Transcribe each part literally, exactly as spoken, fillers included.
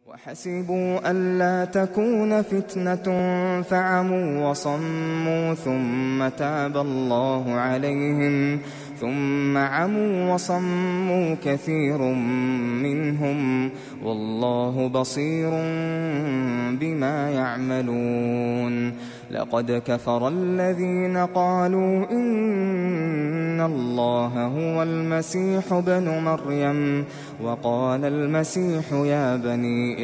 وحسبوا ألا تكون فتنة فعموا وصموا ثم تاب الله عليهم ثم عموا وصموا كثير منهم والله بصير بما يعملون. لقد كفر الذين قالوا إن الله هو المسيح ابن مريم وقال المسيح يا بني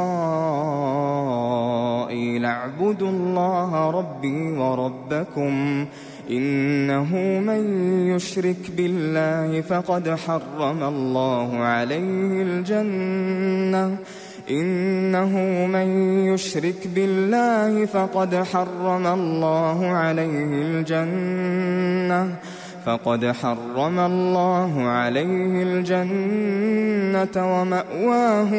إسرائيل اعبدوا الله ربي وربكم إنه من يشرك بالله فقد حرم الله عليه الجنة إنه من يشرك بالله فقد حرم الله عليه الجنة فقد حرم الله عليه الجنة ومأواه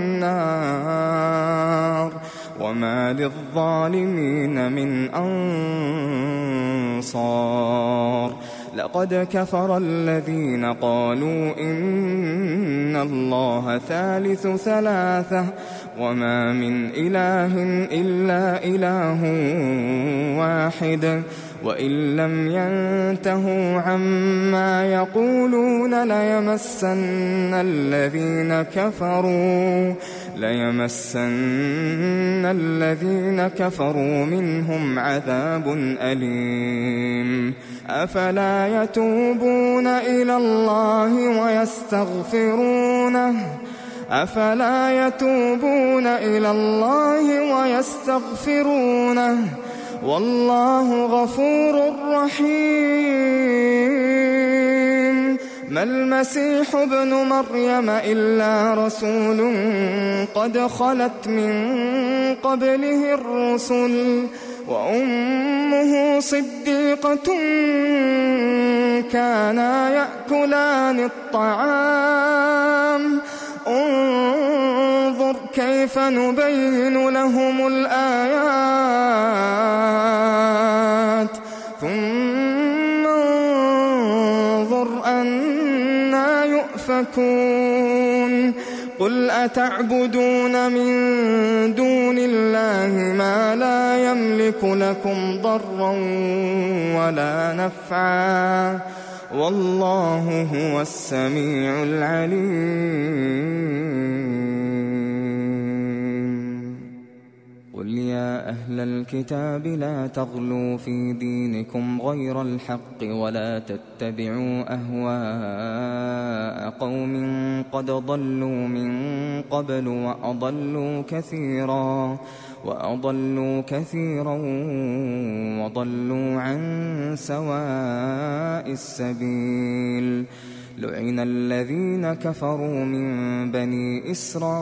النار وما للظالمين من أنصار. لقد كفر الذين قالوا إن الله ثالث ثلاثة وما من إله إلا إله واحد وإن لم ينتهوا عما يقولون ليمسن الذين كفروا ليمسن الذين كفروا منهم عذاب أليم. أفلا يتوبون إلى الله ويستغفرونه أفلا يتوبون إلى الله ويستغفرونه والله غفور رحيم. ما المسيح ابن مريم إلا رسول قد خلت من قبله الرسل وأمه صديقة كانا يأكلان الطعام انظر كيف نبين لهم الآيات ثم انظر أنى يؤفكون. قل أتعبدون من دون الله ما لا يملك لكم ضرا ولا نفعا والله هو السميع العليم. قل يا أهل الكتاب لا تغلوا في دينكم غير الحق ولا تتبعوا أهواء قوم قد ضلوا من قبل وأضلوا كثيرا وأضلوا كثيرا وضلوا عن سواء السبيل. لعن الذين كفروا من بني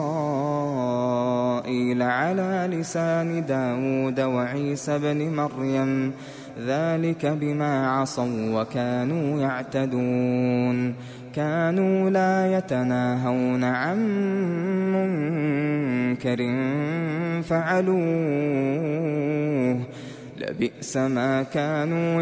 إسرائيل على لسان داود وعيسى بن مريم ذلك بما عصوا وكانوا يعتدون. كانوا لا يتناهون عن منكر فعلوه لبئس ما كانوا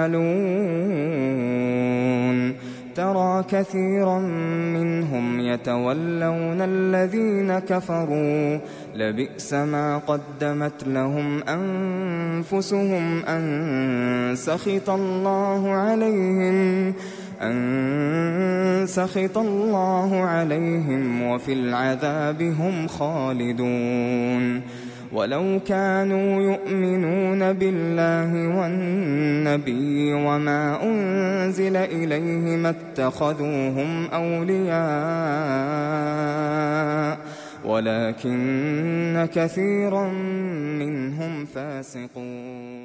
يفعلون. ترى كثيرا منهم يتولون الذين كفروا لبئس ما قدمت لهم أنفسهم أن سخط الله عليهم أن سخط الله عليهم وفي العذاب هم خالدون. ولو كانوا يؤمنون بالله والنبي وما أنزل إليه ما اتخذوهم أولياء ولكن كثيرا منهم فاسقون.